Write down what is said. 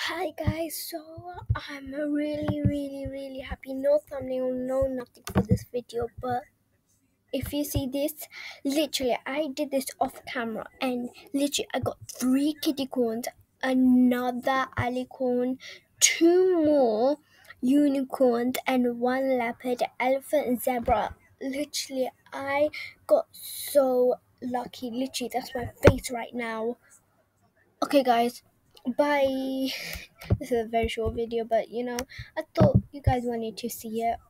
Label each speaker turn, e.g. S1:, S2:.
S1: Hi guys, so I'm really happy. No thumbnail, no nothing for this video, but if you see this, literally I did this off camera and literally I got 3 kitty corns, another alicorn, 2 more unicorns, and 1 leopard, elephant, and zebra. Literally, I got so lucky. Literally, that's my face right now. Okay, guys, bye. This is a very short video, but I thought you guys wanted to see it.